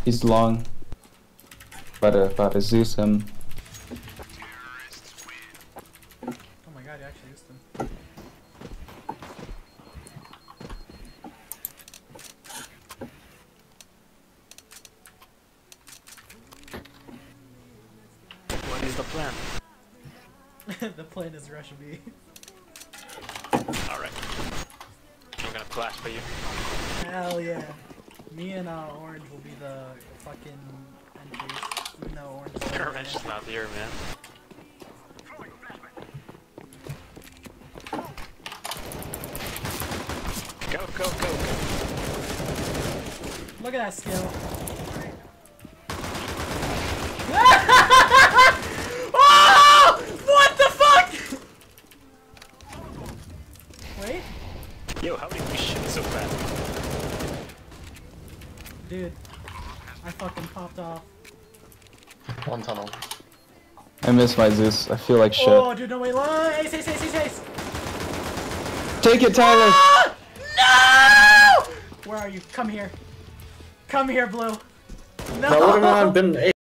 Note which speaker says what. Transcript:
Speaker 1: He's long. About to Zeus him.
Speaker 2: Oh my god, you actually used him.
Speaker 3: What is the plan?
Speaker 2: The plan is rush B.
Speaker 3: Alright. I'm gonna flash for you.
Speaker 2: Hell yeah. Me and Orange will be the fucking entries. Even though Orange is
Speaker 3: Orange is not here, man. Go, go, go, go.
Speaker 2: Look at that skill. Oh! What the fuck? Wait.
Speaker 3: Yo, how did we shit so fast?
Speaker 2: Dude. I fucking popped off.
Speaker 4: One tunnel.
Speaker 1: I miss my Zeus. I feel like shit.
Speaker 2: Oh, dude, no, wait. Ace, ace, ace, ace, ace.
Speaker 1: Take it, Tyler!
Speaker 2: Ah! No! Where are you? Come here. Come here, Blue. No!
Speaker 4: That would have been